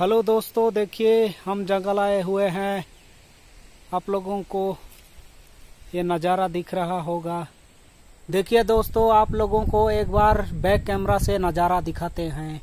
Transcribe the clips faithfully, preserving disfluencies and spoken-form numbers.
Hello दोस्तों, देखिए हम जंगल आए हुए हैं। आप लोगों को ये नज़ारा दिख रहा होगा। देखिए दोस्तों, आप लोगों को एक बार बैक कैमरा से नज़ारा दिखाते हैं।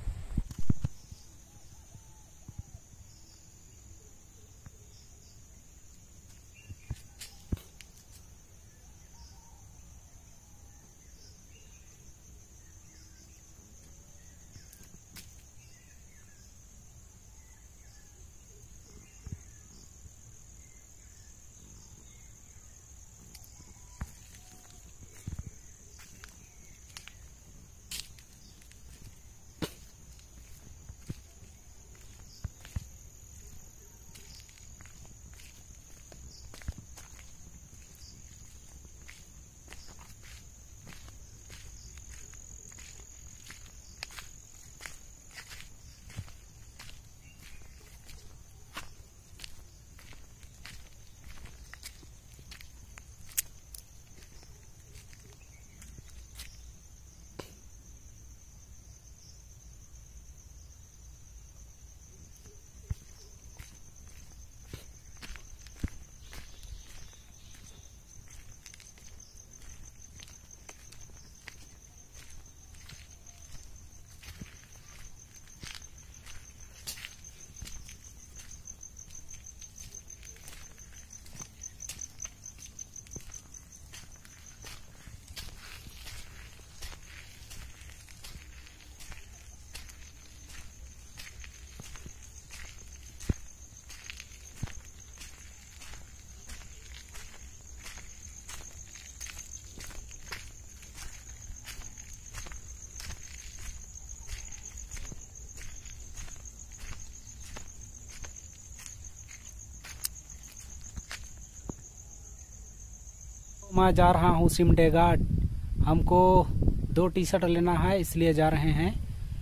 मैं जा रहा हूँ सिमडे घाट। हमको दो टी शर्ट लेना है, इसलिए जा रहे हैं।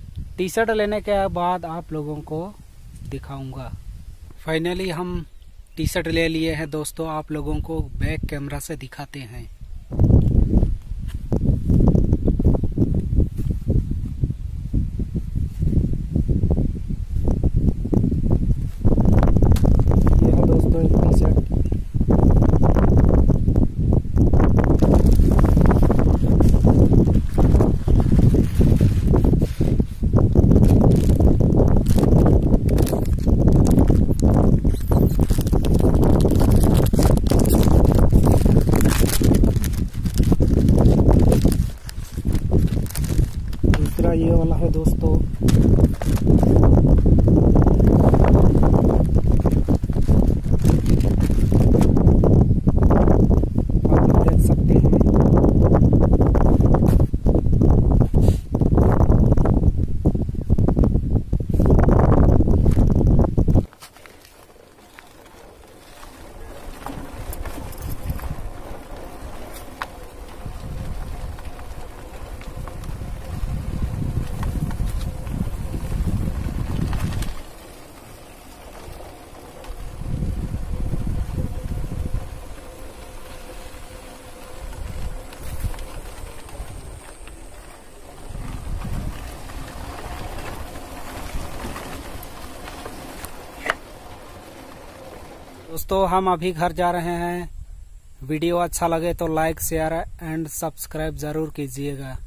टी शर्ट लेने के बाद आप लोगों को दिखाऊंगा। फाइनली हम टी शर्ट ले लिए हैं दोस्तों, आप लोगों को बैक कैमरा से दिखाते हैं। ये है दोस्तों एक टी शर्ट। दूसरा ये वाला है दोस्तों। आप देख सकते हैं। दोस्तों हम अभी घर जा रहे हैं। वीडियो अच्छा लगे तो लाइक शेयर एंड सब्सक्राइब जरूर कीजिएगा।